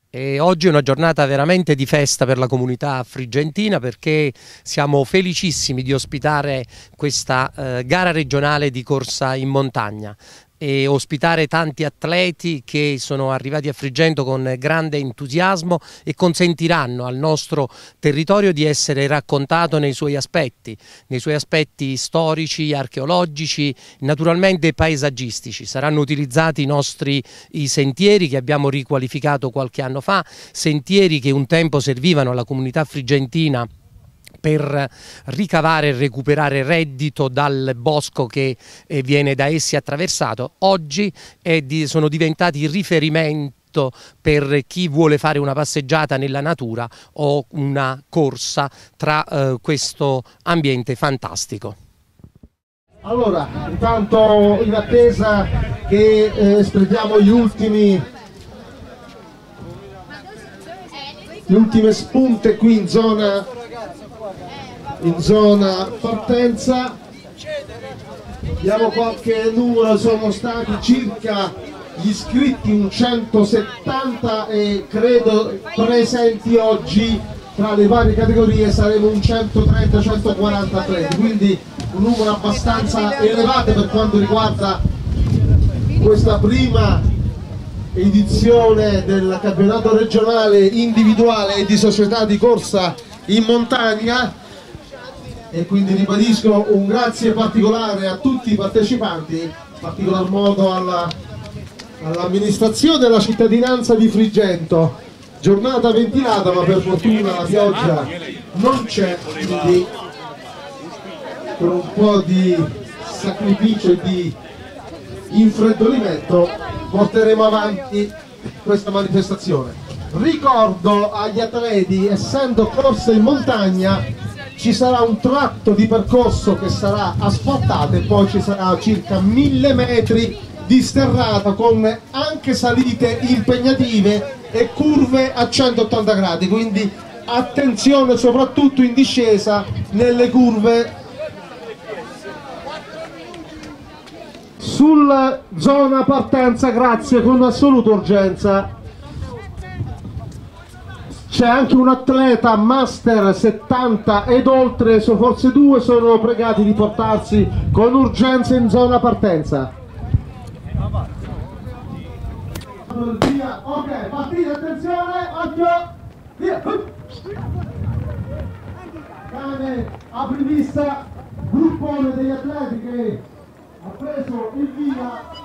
E oggi è una giornata veramente di festa per la comunità frigentina, perché siamo felicissimi di ospitare questa gara regionale di corsa in montagna e ospitare tanti atleti che sono arrivati a Frigento con grande entusiasmo e consentiranno al nostro territorio di essere raccontato nei suoi aspetti storici, archeologici, naturalmente paesaggistici. Saranno utilizzati i sentieri che abbiamo riqualificato qualche anno fa, sentieri che un tempo servivano alla comunità frigentina per ricavare e recuperare reddito dal bosco che viene da essi attraversato. Oggi sono diventati riferimento per chi vuole fare una passeggiata nella natura o una corsa tra questo ambiente fantastico. Allora, intanto in attesa che esprimiamo le ultime spunte qui in zona partenza, diamo qualche numero. Sono stati circa gli iscritti, un 170, e credo presenti oggi tra le varie categorie saremo un 130-140 atleti, quindi un numero abbastanza elevato per quanto riguarda questa prima edizione del campionato regionale individuale e di società di corsa in montagna. E quindi ribadisco un grazie particolare a tutti i partecipanti, in particolar modo all'amministrazione e alla cittadinanza di Frigento. Giornata ventilata, ma per fortuna la pioggia non c'è, quindi con un po' di sacrificio e di infreddolimento porteremo avanti questa manifestazione. Ricordo agli atleti, essendo corsa in montagna, ci sarà un tratto di percorso che sarà asfaltato e poi ci sarà circa 1000 metri di sterrata con anche salite impegnative e curve a 180 gradi, quindi attenzione soprattutto in discesa nelle curve. Sulla zona partenza, grazie, con assoluta urgenza. C'è anche un atleta master 70 ed oltre, forse due, sono pregati di portarsi con urgenza in zona partenza. Ok, partite, attenzione, occhio, via. Cane aprivista, gruppone degli atleti che ha preso il via.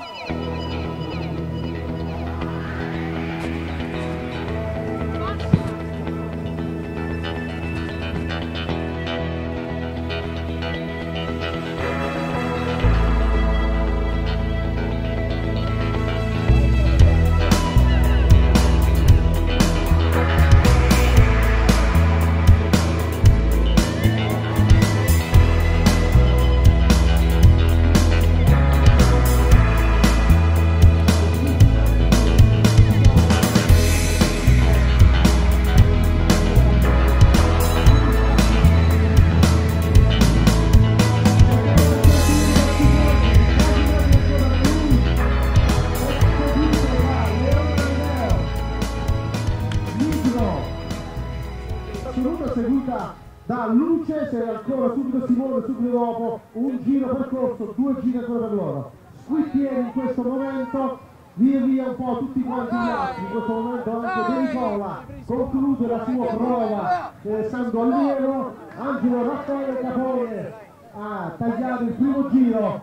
Seguita da Luce, se ancora subito si muove, subito dopo un giro percorso, 2 giri ancora per loro. Squittieri in questo momento, via via un po' tutti quanti gli altri. In questo momento anche De Nicola conclude la sua prova essendo allievo. Angelo Raffaele Capone ha tagliato il primo giro.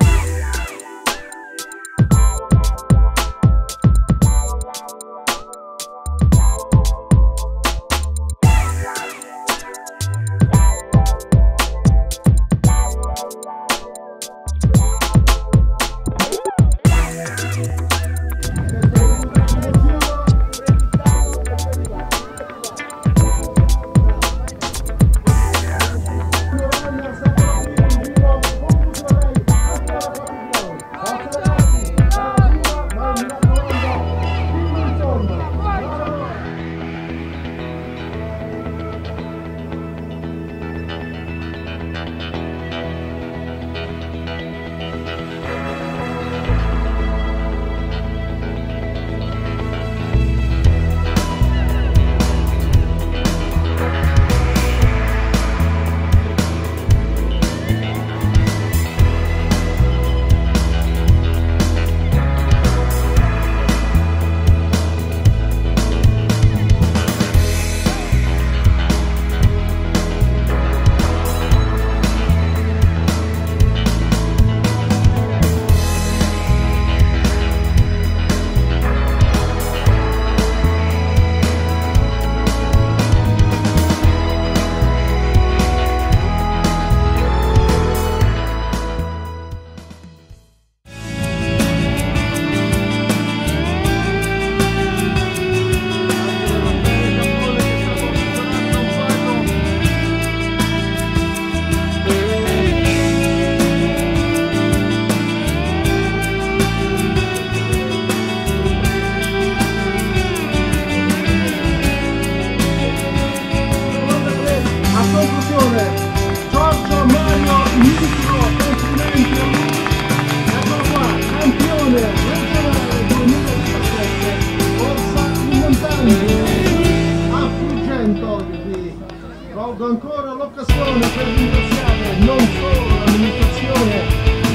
ancora l'occasione per ringraziare non solo l'amministrazione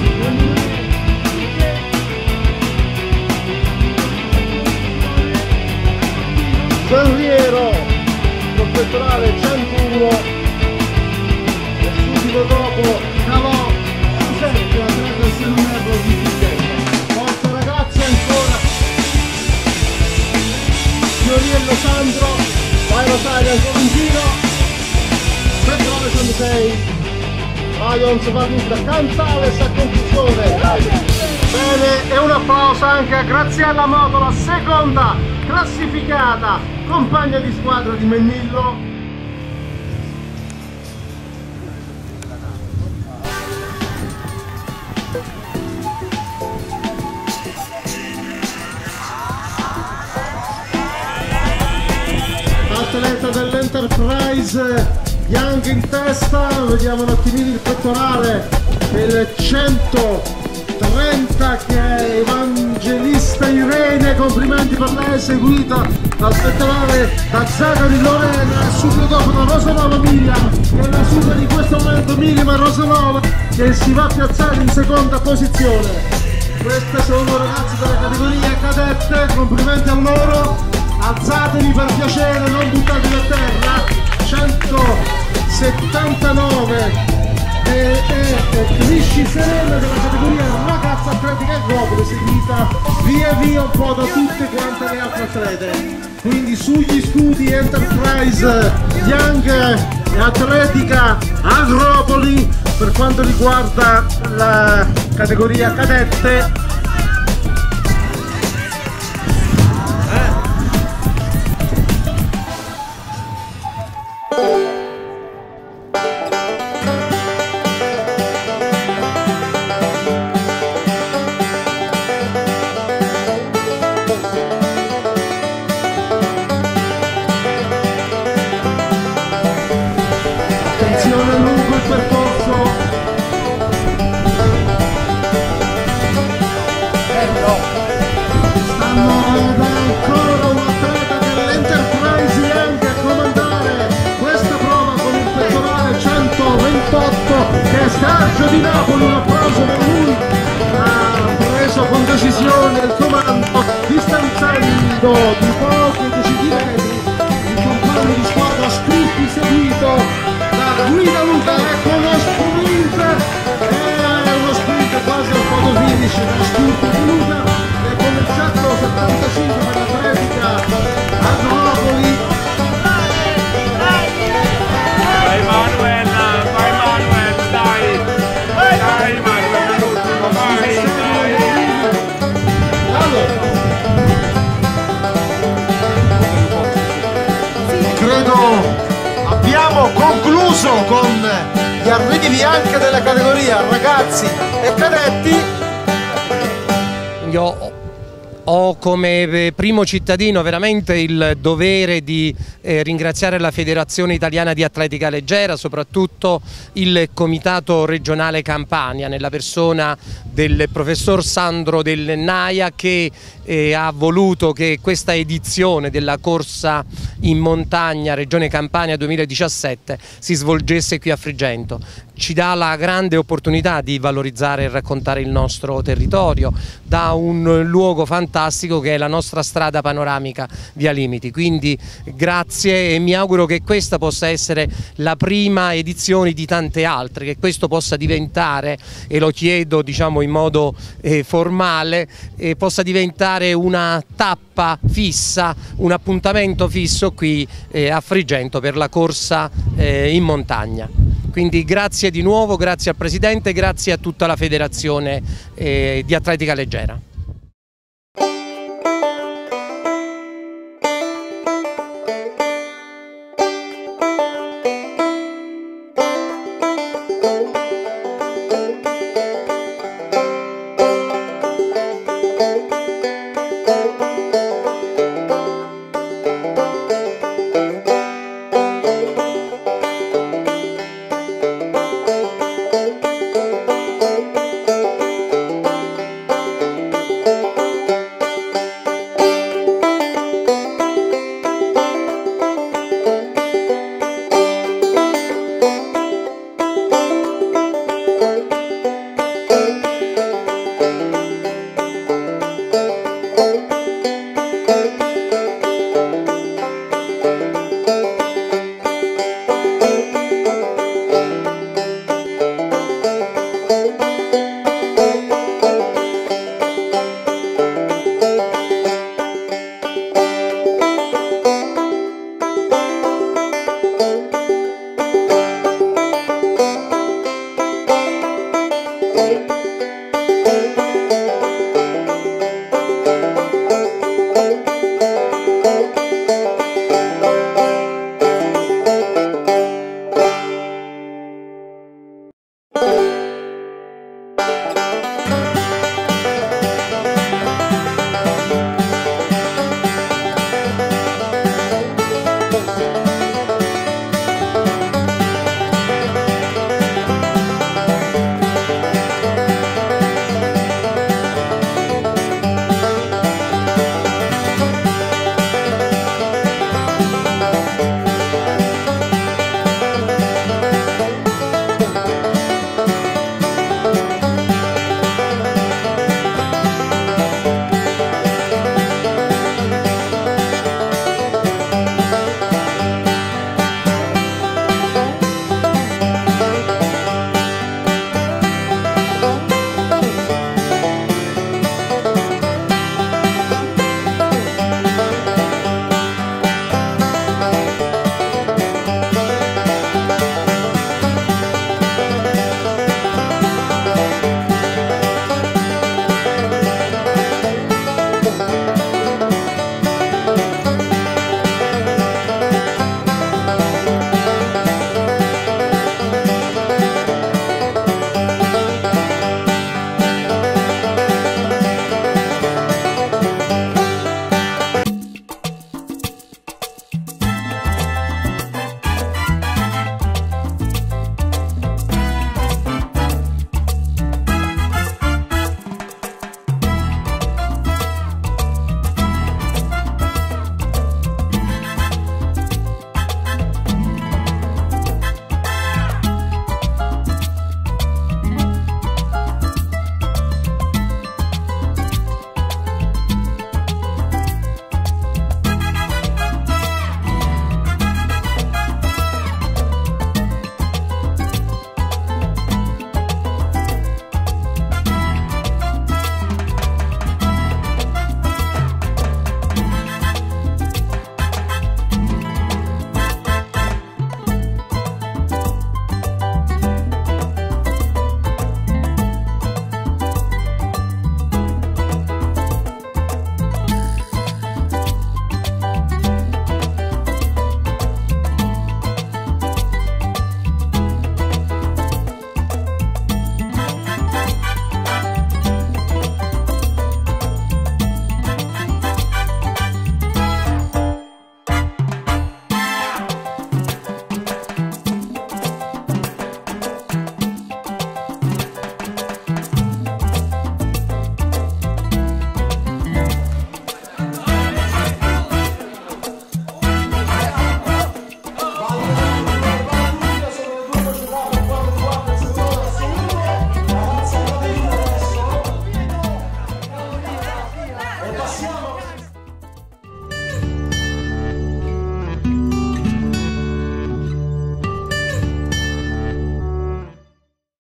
Guerriero, col pettorale 101 e subito dopo calò Giuseppe attraverso il seminario di Pizzetta. Forza ragazzi ancora, Fioriello Sandro, vai Rosario ancora in giro, pettorale 106, Lions Vanista Cantales a conclusione. Bene, e un applauso anche a Graziella Motola, seconda classificata, compagna di squadra di Mennillo. Atleta dell'Enterprise, Young in testa, vediamo un attimino il pettorale, il 130 che è Evangelista Irene, complimenti per lei, seguita dal pettorale da Zagari Lorena, subito dopo da Rosanova Miriam, che la supera in questo momento Miriam Rosanova, che si va a piazzare in seconda posizione. Queste sono ragazzi della categoria cadette, complimenti a loro, alzatevi per piacere, non buttatevi a terra. 179 e Crisci Serena della categoria ragazza atletica e globule, seguita via via un po' da tutte quante le altre atlete. Quindi sugli studi Enterprise, Young e atletica Agropoli per quanto riguarda la categoria cadette. Attenzione lungo il percorso. Stanno ancora un atleta dell'Enterprise Young a comandare questa prova con il pettorale 128 che è Sergio Di Napoli, un applauso per lui, ha preso con decisione il comando distanziando di pochi decidi metri il compagno di squadra Scritti seguito Guida Luca, ecco uno sprint, uno sprint quasi al fotofinish, la sprint di Luca e con il 175 per l'atletica a Napoli. Vai Manuel, dai Manuel, l'ultimo, vai. Allora, credo abbiamo concluso con gli arrivi anche della categoria ragazzi e cadetti. Io ho come primo cittadino veramente il dovere di ringraziare la Federazione Italiana di Atletica Leggera, soprattutto il Comitato Regionale Campania nella persona del professor Sandro Del Naia, che ha voluto che questa edizione della corsa in montagna Regione Campania 2017 si svolgesse qui a Frigento. Ci dà la grande opportunità di valorizzare e raccontare il nostro territorio da un luogo fantastico che è la nostra strada panoramica via Limiti. Quindi grazie e mi auguro che questa possa essere la prima edizione di tante altre, che questo possa diventare, e lo chiedo diciamo in modo formale, possa diventare una tappa fissa, un appuntamento fisso qui a Frigento per la corsa in montagna. Quindi grazie di nuovo, grazie al Presidente, grazie a tutta la Federazione di Atletica Leggera.